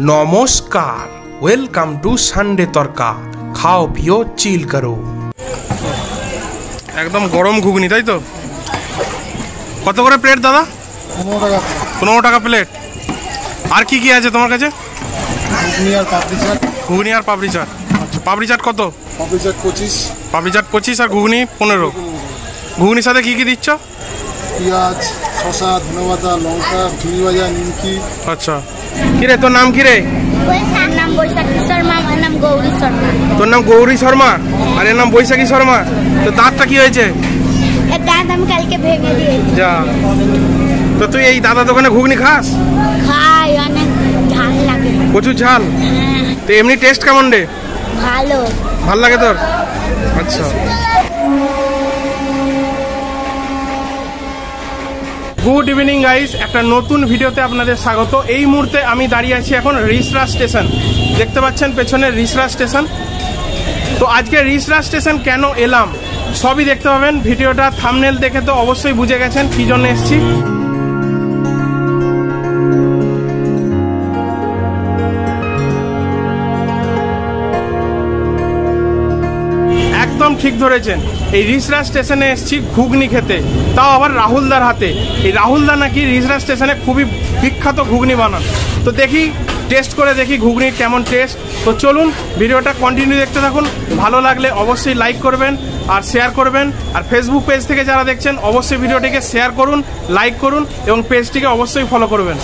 নমস্কার, welcome to Sunday তরকা। খাও পিও চিল করো। একদম গরম ঘুগনি, তাই তো? কত করে প্লেট দাদা? 15 টাকা প্লেট। আর কি কি আছে তোমার কাছে? ঘুগনি আর পাপড়ি চাট। আচ্ছা, পাপড়ি চাট কত? পাপড়ি চাট 25 আর ঘুগনি 15। ঘুগনির সাথে কি কি দিচ্ছ? পেঁয়াজ, শসা, ধনেপাতা, লঙ্কা, ঝুড়ি ভাজা, নিমকি। আচ্ছা, কিরে তোর নাম কিরে? তোর নাম গৌরী শর্মা আর এর নাম বৈশাখী শর্মা। তো দাঁতটা কি হয়েছে? যা, তো তুই এই দাদা দোকানে ঘুগনি খাস? খাই, অনেক ঝাল লাগে। প্রচুর ঝাল? তো এমনি টেস্ট কেমন রে? ভালো। ভাল লাগে তোর? আচ্ছা, গুড ইভিনিং গাইস, একটা নতুন ভিডিওতে আপনাদের স্বাগত। এই মুহূর্তে আমি দাঁড়িয়ে আছি এখন রিষড়া স্টেশন। দেখতে পাচ্ছেন পেছনে রিষড়া স্টেশন। তো আজকে রিষড়া স্টেশন কেন এলাম সবই দেখতে পাবেন। ভিডিওটা থাম্বনেল দেখে তো অবশ্যই বুঝে গেছেন কি জন্য এসেছি। একদম ঠিক ধরেছেন, এই রিষড়া স্টেশনে এসেছি ঘুগনি খেতে, তাও আবার রাহুলদার হাতে। এই রাহুলদা নাকি রিষড়া স্টেশনে খুবই বিখ্যাত ঘুগনি বানান। তো দেখি, টেস্ট করে দেখি ঘুগনির কেমন টেস্ট। তো চলুন ভিডিওটা কন্টিনিউ দেখতে থাকুন। ভালো লাগলে অবশ্যই লাইক করবেন আর শেয়ার করবেন। আর ফেসবুক পেজ থেকে যারা দেখছেন অবশ্যই ভিডিওটিকে শেয়ার করুন, লাইক করুন এবং পেজটিকে অবশ্যই ফলো করবেন।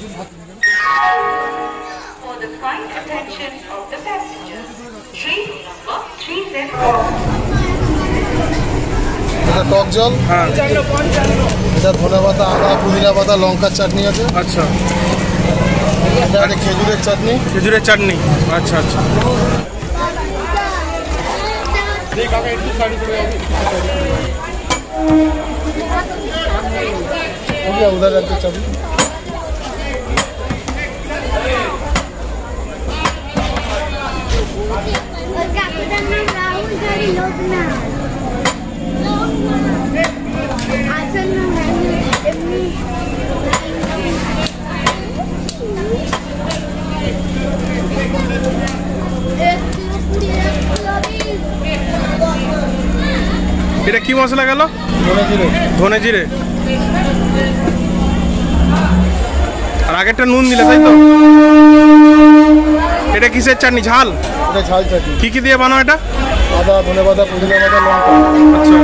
এটা টক জল, হ্যাঁ, এটা ধনেপাতা, আদা, পুদিনা পাতা, লঙ্কার চাটনি আছে। আচ্ছা, এটা একটা খেজুরের চাটনি। খেজুরের চাটনি, আচ্ছা আচ্ছা। উধার একটা চাটনি। এটা কি মশলা গেল? ধনে জিরে। আর আগেরটা নুন দিলে, তাই তো? এটা কিসের চাটনি? ঝাল? এটা ঝাল চাটনি। কি কি দিয়ে বানাও এটা? আদা, ধনেপাতা, পুদিনা পাতা, লঙ্কা। আচ্ছা,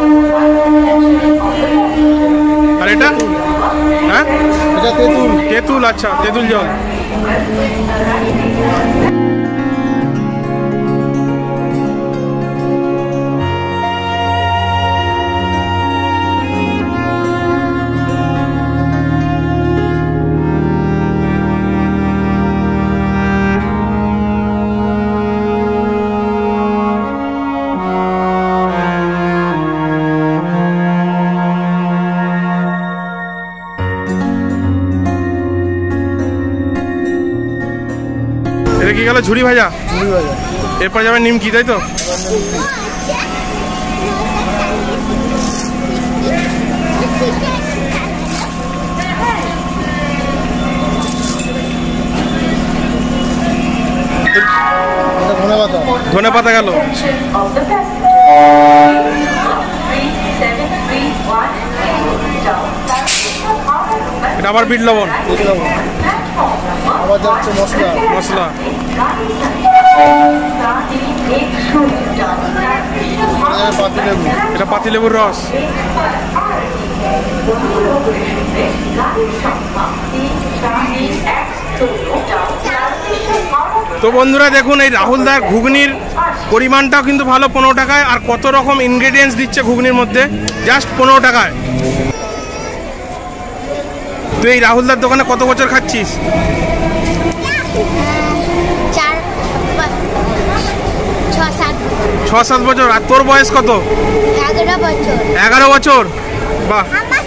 আর এটা? হ্যাঁ, এটা তেঁতুল। তেঁতুল, আচ্ছা, তেঁতুল জল। এটা কি গেল? ঝুড়ি ভাজা। এরপর যাবে নিমকি, তাই তো? ধনে পাতা গেল। এটা আবার বিট লবণ। আবার যাচ্ছে মশলা। মশলা, এটা পাতিলেবুর রস। তো বন্ধুরা দেখুন, এই রাহুলদার ঘুগনির পরিমাণটাও কিন্তু ভালো, 15 টাকায়। আর কত রকম ইনগ্রেডিয়েন্টস দিচ্ছে ঘুগনির মধ্যে, জাস্ট 15 টাকায়। তুই এই রাহুলদার দোকানে কত বছর খাচ্ছিস? 6-7 বছর। আর তোর বয়স কত? 11 বছর। বাহ,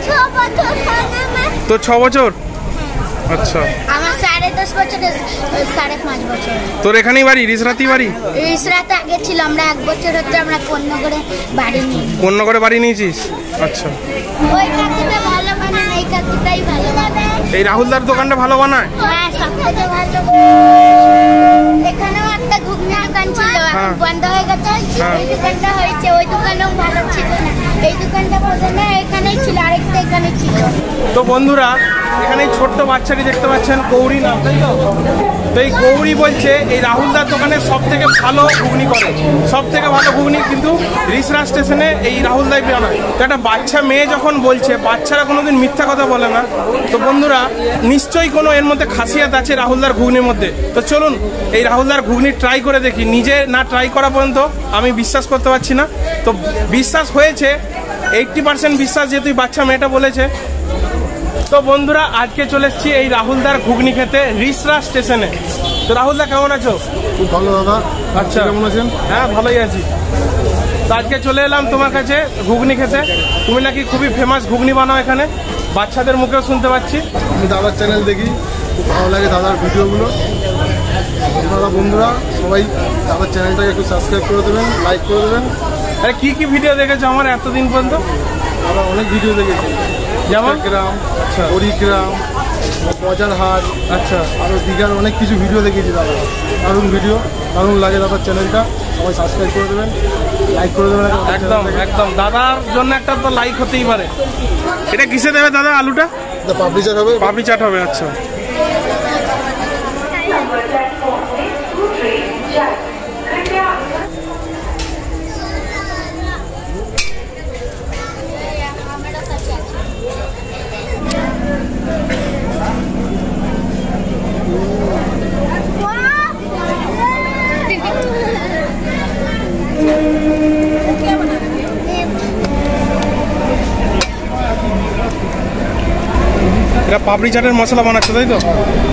তোর 6 বছর। আচ্ছা, আমার 10.5 বছর, 5.5 বছর। তোর এখানেই বাড়ি? রিষড়াতেই বাড়ি? রিষড়াতে আগে ছিল, আমরা 1 বছর হচ্ছে আমরা কোন্নগরে বাড়ি নিই। কোন্নগরে বাড়ি নিয়েছিস? আচ্ছা, ওই কাকিটা ভালো বানায়, এই কাকুটাই ভালো বানায়। এই রাহুলদার দোকানটা ভালো বানায়? হ্যাঁ, সবথেকে ভালো। এখানেও একটা ঘুগনি দোকান ছিল, এখন বন্ধ হয়ে গেছে। এই দোকানটা হয়েছে, ওই দোকানেও ভালো ছিল না। এই দোকানটা প্রথমে এখানেই ছিল, আরেকটা এখানে ছিল। তো বন্ধুরা, এখানে এই ছোট্ট বাচ্চাটি দেখতে পাচ্ছেন, গৌরী নাম, তাই তো? তো এই গৌরী বলছে এই রাহুলদার দোকানে সব থেকে ভালো ঘুগনি করে, সব থেকে ভালো ঘুগনি কিন্তু রিসরা স্টেশনে এই রাহুলদাই বানায়। তো একটা বাচ্চা মেয়ে যখন বলছে, বাচ্চারা কোনোদিন মিথ্যা কথা বলে না। তো বন্ধুরা, নিশ্চয়ই কোনো এর মধ্যে খাসিয়াত আছে রাহুলদার ঘুগনির মধ্যে। তো চলুন এই রাহুলদার ঘুগনি ট্রাই করে দেখি। নিজে না ট্রাই করা পর্যন্ত আমি বিশ্বাস করতে পারছি না। তো বিশ্বাস হয়েছে 80% বিশ্বাস, যেহেতু বাচ্চা মেয়েটা বলেছে। তো বন্ধুরা, আজকে চলে এসেছি এই রাহুলদার ঘুগনি খেতে রিসরা স্টেশনে। তো রাহুলদা কেমন আছো? খুব ভালো দাদা। আচ্ছা, কেমন আছেন? হ্যাঁ, ভালোই আছি। তো আজকে চলে এলাম তোমার কাছে ঘুগনি খেতে। তুমি নাকি খুবই ফেমাস ঘুগনি বানাও এখানে, বাচ্চাদের মুখেও শুনতে পাচ্ছি। আমি দাদার চ্যানেল দেখি, খুব ভালো লাগে দাদার ভিডিওগুলো। আপনারা বন্ধুরা সবাই দাদার চ্যানেলটাকে একটু সাবস্ক্রাইব করে দেবেন, লাইক করে দেবেন। আরে কি কি ভিডিও দেখেছো আমার এতদিন পর্যন্ত? দাদা অনেক ভিডিও দেখেছি, যেমন গ্রাম, আচ্ছা, হরিগ্রাম, বাজারহাট, আচ্ছা, আরও দীঘার অনেক কিছু ভিডিও দেখেছি দাদা। দারুণ ভিডিও, দারুণ লাগে দাদার চ্যানেলটা। সবাই সাবস্ক্রাইব করে দেবেন, লাইক করে দেবেন। একদম একদম, দাদার জন্য একটা তো লাইক হতেই পারে। এটা কিসে দেবে দাদা আলুটা? পাপড়ি চাট হবে। পাপড়ি চাট হবে, আচ্ছা। এটা পাপড়ি চাটের মশলা বানাচ্ছে, তাই তো?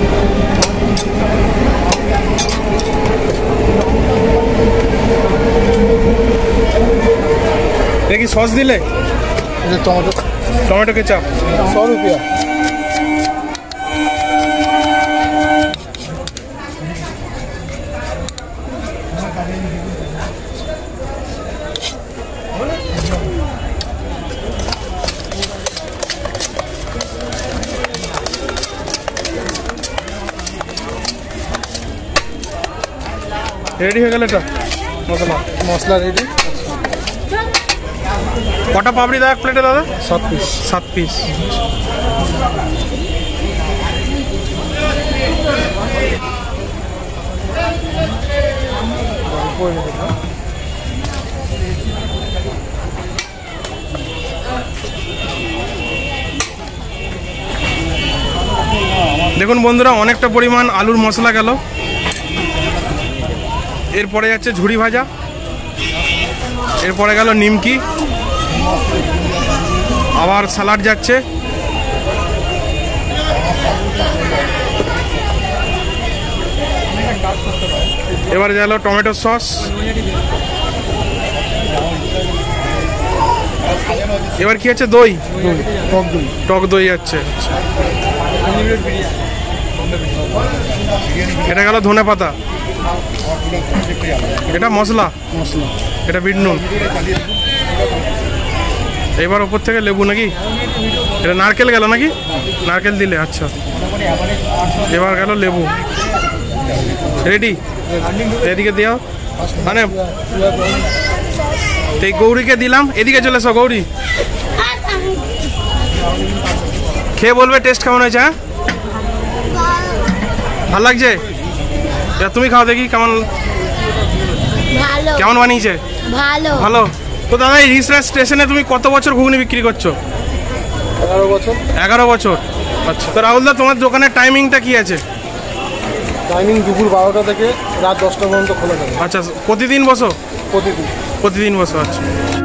এটা কি সস দিলে? টমেটো কেচাপ 100 रुपया। রেডি হয়ে গেল এটা মশলা রেডি। কটা পাপড়ি দাও এক প্লেটে দাদা? 7 পিস। 7 পিস। দেখুন বন্ধুরা, অনেকটা পরিমাণ আলুর মশলা গেল। এরপরে যাচ্ছে ঝুড়ি ভাজা, এরপরে গেল নিমকি, আবার স্যালাড যাচ্ছে, এবারে গেল টমেটো সস, এবার কি আছে? দই, টক দই যাচ্ছে। এটা গেল ধনে পাতা, এটা মশলা, এটা বিট নুন, এবার ওপর থেকে লেবু নাকি? এটা নারকেল গেল নাকি? নারকেল দিলে, আচ্ছা। এবার গেল লেবু। রেডি? এদিকে দিও, মানে এই গৌরীকে দিলাম। এদিকে চলে এসো গৌরী, খেয়ে বলবে টেস্ট কেমন হয়েছে। হ্যাঁ, ভালো লাগছে? তুমি খাও দেখি কেমন কেমন বানিয়েছে। ভালো ভালো। তো দাদা, এই রিসরা স্টেশনে তুমি কত বছর ঘুগনি বিক্রি করছো? 11 বছর। 11 বছর, আচ্ছা। তো রাহুলদা, তোমার দোকানের টাইমিংটা কি আছে? টাইমিং দুপুর 12টা থেকে রাত 10টা পর্যন্ত খোলা থাকে। আচ্ছা, প্রতিদিন বসো? প্রতিদিন বসো, আচ্ছা।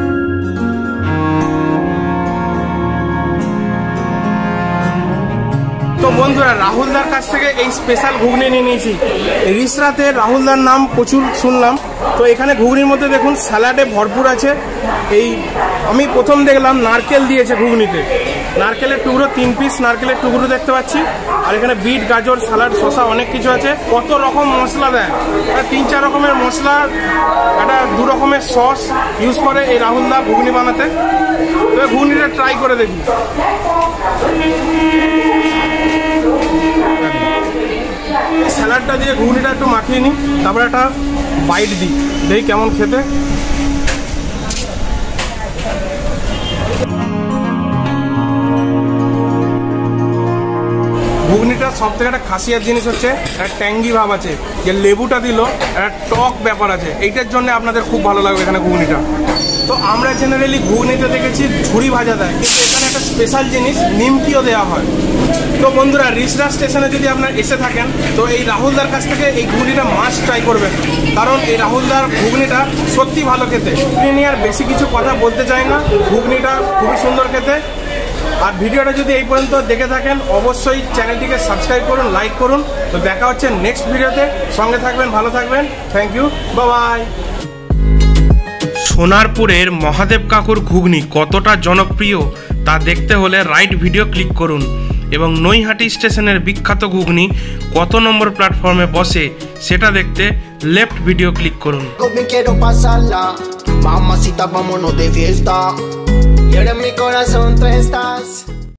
তো বন্ধুরা, রাহুলদার কাছ থেকে এই স্পেশাল ঘুগনি নিয়ে নিয়েছি। রিসরাতে রাহুলদার নাম প্রচুর শুনলাম। তো এখানে ঘুগনির মধ্যে দেখুন স্যালাডে ভরপুর আছে। এই আমি প্রথম দেখলাম নারকেল দিয়েছে ঘুগনিতে। নারকেলের টুকরো 3 পিস নারকেলের টুকরো দেখতে পাচ্ছি। আর এখানে বিট, গাজর, সালাড, শসা অনেক কিছু আছে। কত রকম মশলা দেয়, 3-4 রকমের মশলা, একটা 2 রকমের সস ইউজ করে এই রাহুলদা ঘুগনি বানাতে। তো ঘুগনিটা ট্রাই করে দেখি। স্যালাডটা দিয়ে ঘুগনিটা একটু মাখিয়ে নিই, তারপরে একটা বাইট দিই, দেখি কেমন খেতে। ঘুগনিটা সব থেকে একটা খাসিয়ার জিনিস হচ্ছে একটা ট্যাঙ্গি ভাব আছে, যে লেবুটা দিল একটা টক ব্যাপার আছে, এইটার জন্য আপনাদের খুব ভালো লাগবে এখানে ঘুগনিটা। তো আমরা জেনারেলি ঘুগনিতে দেখেছি ঝুড়ি ভাজা দেয়, কিন্তু এখানে একটা স্পেশাল জিনিস নিমকিও দেওয়া হয়। তো বন্ধুরা, রিসরা স্টেশনে যদি আপনার এসে থাকেন তো এই রাহুলদার কাছ থেকে এই ঘুগনিটা মাস্ট ট্রাই করবেন, কারণ এই রাহুলদার ঘুগনিটা সত্যি ভালো খেতে। তিনি আর বেশি কিছু কথা বলতে চাই না, ঘুগনিটা খুবই সুন্দর খেতে। আর ভিডিওটা যদি এই পর্যন্ত দেখে থাকেন অবশ্যই চ্যানেলটিকে সাবস্ক্রাইব করুন, লাইক করুন। তো দেখা হচ্ছে নেক্সট ভিডিওতে, সঙ্গে থাকবেন, ভালো থাকবেন, থ্যাংক ইউ, বাই। সোনারপুরের মহাদেব কাকুর ঘুগনি কতটা জনপ্রিয় তা দেখতে হলে রাইট ভিডিও ক্লিক করুন, এবং নৈহাটি স্টেশনের বিখ্যাত ঘুগনি কত নম্বর প্ল্যাটফর্মে বসে সেটা দেখতে লেফট ভিডিও ক্লিক করুন। Mamacita, vámonos de fiesta. Y ahora en mi corazón tú estás.